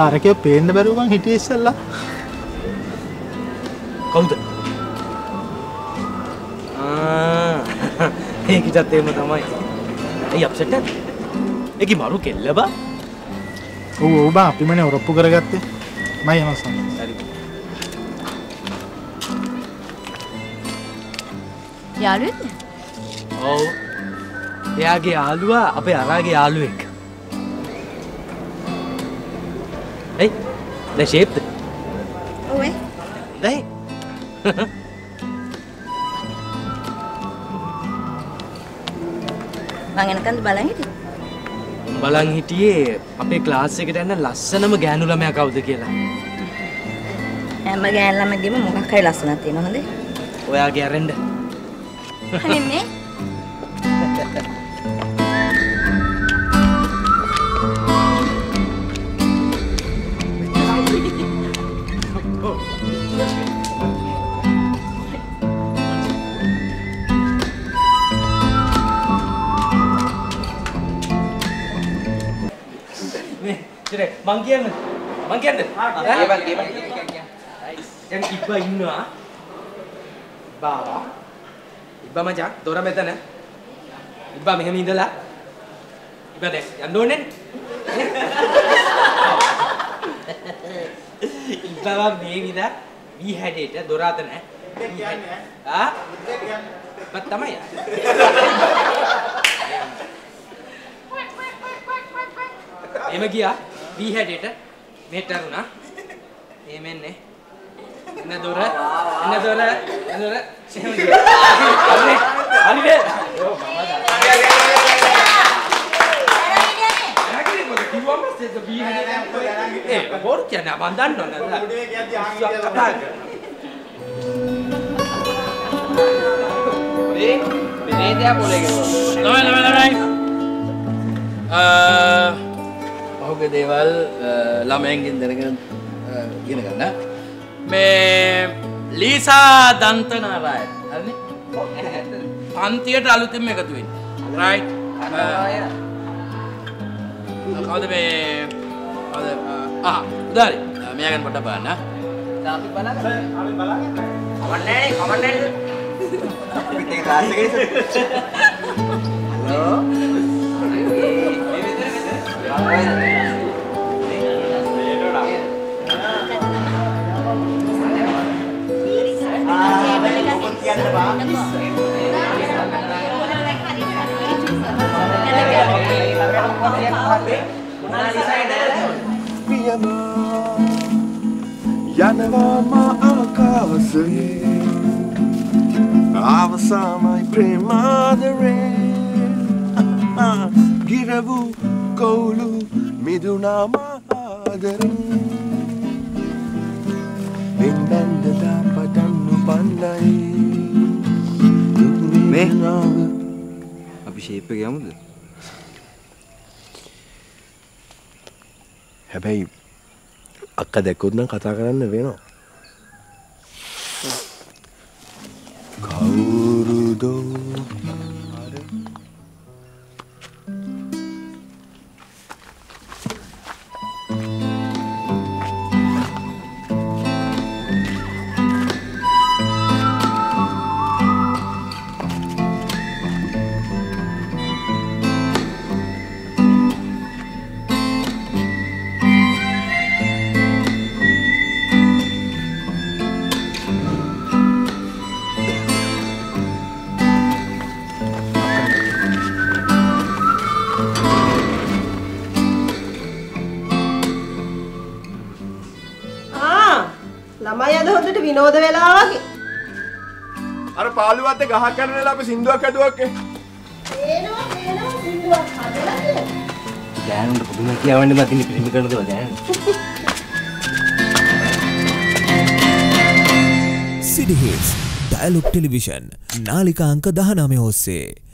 තාරකේ පේන්න බැරුව මං හිටියේ ඉස්සෙල්ලා. කවුද? ඒකිටත් එහෙම තමයි. ඇයි අප්සෙට් එකක්? ඒකි මරු කෙල්ල බා. ඔව් බා අපිමනේ ඔරොප්පු කරගත්තේ. මම යනවා සම්. හරි. යාළුවෙක්ද? ඔව්. එයාගේ යාළුවා අපේ අරාගේ යාළුවෙක්. Hey, the shape. ඔව් ඒ. Hey. මං එනකන්ද බලන් හිටියේ. බලන් හිටියේ අපේ ක්ලාස් එකට යන ලස්සනම ගෑනු ළමයා කවුද කියලා. හැම ගෑනු ළමගෙම මොකක් හරි ලස්සනක් තියෙනවා හොඳේ. ඔයාගේ අරෙන්ද. අනේ මේ මං කියන්නේ දැන් ඉබ්බා ඉන්නවා බාවා ඉබ්බා මචං දොර මෙතන ඉබ්බා මෙහෙම ඉඳලා ඉබ්බා දැන් යන්න ඕනේ ඉබ්බා මේ විදා වී හැඩේට දොර අත නැහැ කියන්නේ බත් තමයි එම ගියා වී හැඩේට මෙතරුණා එමෙන්නේ එන දොර එහෙම හරිනේ බොරු කියන්නේ මන් දන්නවනේ ඔහුගේ දේවල් ළමයන්ගෙන් දැනගෙන ඉගෙන ගන්න. මේ ලීසා දන්තනාරාය. හරිනේ? පන්තියට අලුතින්ම එකතු වෙන්නේ. රයිට්. කවුද මේ උදාරි. මෙයා ගැන පොඩ්ඩක් බලන්න. අපි බලගන්න. කමන්නේ නේ. අපිත් එක ක්ලාස් එකේ හලෝ. යනවාම ආකාශයේ අවසානයි ප්‍රේමාදරේ ගිරවු කවුළු මිදුනාම ආදරෙන් වෙන්නන්දදා පටන්නු පන්නයි මේ අපි ෂේප් එක යමුද? හැබැයි අක්ක දැක්කොත් නම් කතා කරන්න වෙනවා. කවුරුදෝ විනෝද වෙලා වගේ. අර පාළුවත් ගහක් කරන වෙලාව අපි සින්දුවක් හදුවක් එනවා සින්දුවක් හදලා තියෙනවා. ගෑනුන්ට පුදුම කියවන්නේ මතින් පිළිම කරන දේවල් ගෑනු. City Hits Dialog Television නාලිකා අංක 19 ඔස්සේ